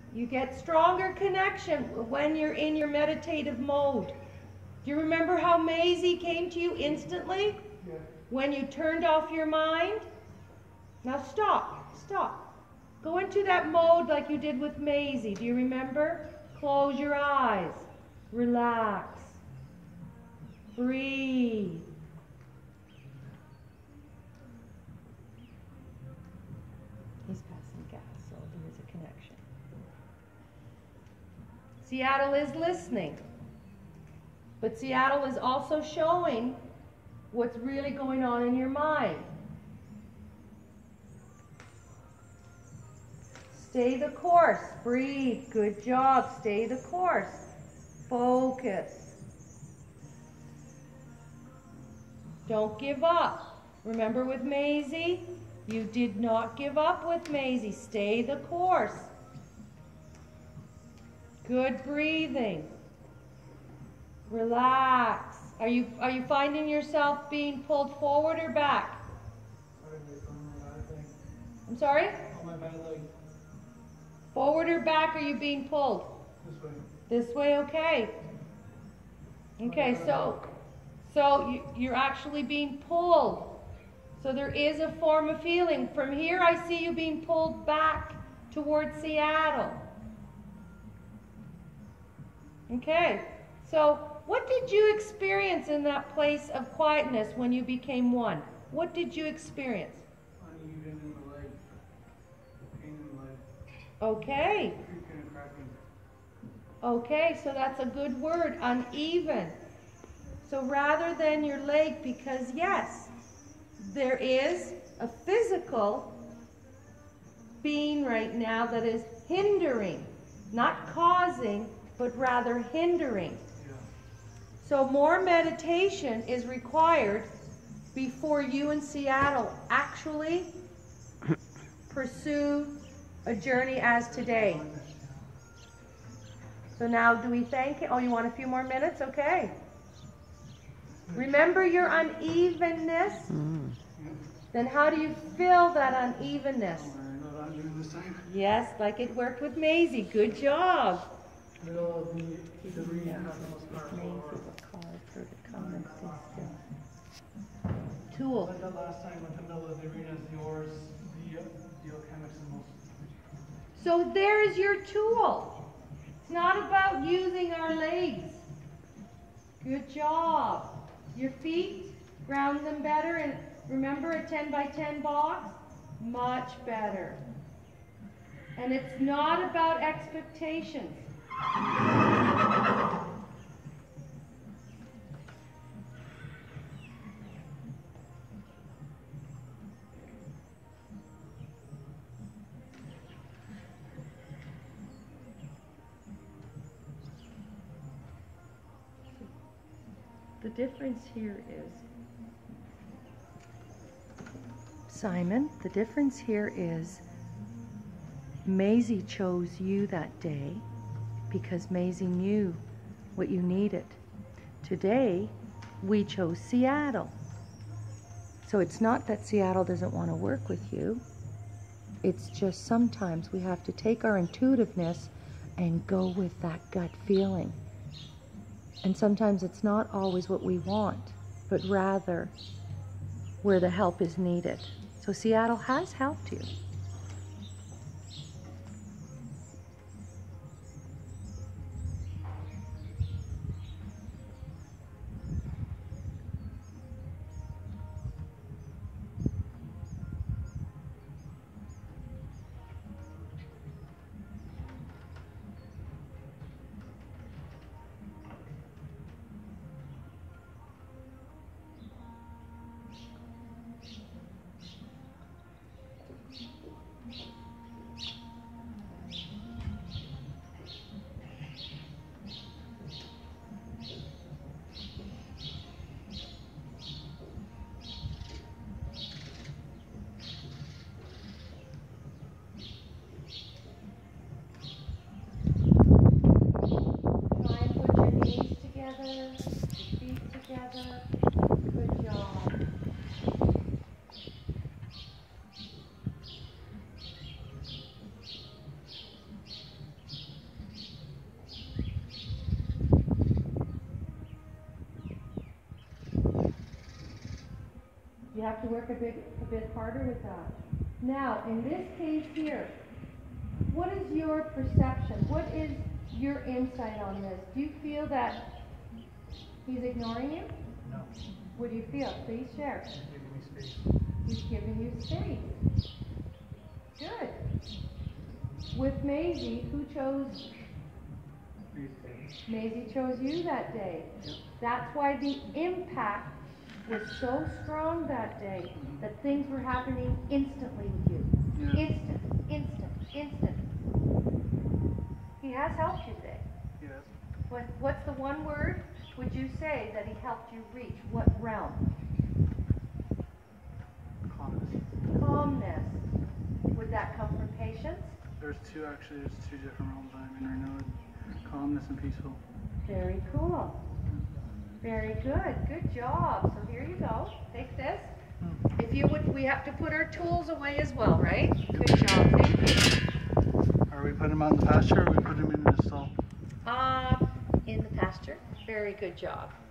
You get stronger connection when you're in your meditative mode. Do you remember how Maisie came to you instantly? Yeah. When you turned off your mind? Now stop, stop. Go into that mode like you did with Maisie. Do you remember? Close your eyes. Relax. Breathe. He's passing gas, so there is a connection. Seattle is listening. But Seattle is also showing what's really going on in your mind. Stay the course. Breathe. Good job. Stay the course. Focus. Don't give up. Remember with Maisie? You did not give up with Maisie. Stay the course. Good breathing. Relax. Are you finding yourself being pulled forward or back? I'm sorry? On my bad leg. Forward or back are you being pulled? This way. This way, okay. Okay, so you're actually being pulled. So there is a form of feeling. From here I see you being pulled back towards Seattle. Okay, so what did you experience in that place of quietness when you became one? What did you experience? Uneven in the leg. Pain in the leg. Okay. Creaking and cracking. Okay, so that's a good word, uneven. So rather than your leg, because yes, there is a physical being right now that is hindering, not causing, but rather hindering. Yeah. So more meditation is required before you in Seattle actually pursue a journey as today. So now do we thank it? Oh, you want a few more minutes? Okay. Remember your unevenness? Then how do you fill that unevenness? Not uneven this time. Yes, like it worked with Maisie. Good job. Middle of the arena has the most powerful aura. Tool. Like that last time at the middle of the arena is the oars, the alchemics and most. So there's your tool. It's not about using our legs. Good job. Your feet, ground them better, and remember a 10 by 10 box? Much better. And it's not about expectations. The difference here is, Simon, the difference here is Maisie chose you that day because Maisie knew what you needed. Today, we chose Seattle. So it's not that Seattle doesn't want to work with you. It's just sometimes we have to take our intuitiveness and go with that gut feeling. And sometimes it's not always what we want, but rather where the help is needed. So Seattle has helped you. You have to work a bit harder with that. Now, in this case here, what is your perception? What is your insight on this? Do you feel that he's ignoring you? No. What do you feel? Please share. He's giving me space. He's giving you space. Good. With Maisie, who chose? Maisie chose you that day. Yep. That's why the impact was so strong that day, that things were happening instantly with you. Yeah. Instant. He has helped you today. Yes. What's the one word would you say that he helped you reach? What realm? Calmness. Calmness. Would that come from patience? There's two different realms I'm in right now. Calmness and peaceful. Very cool. Very good. Good job. So here you go. Take this. If you would, we have to put our tools away as well, right? Good job. Thank you. Are we putting him out in the pasture or are we putting him in the stall? In the pasture. Very good job.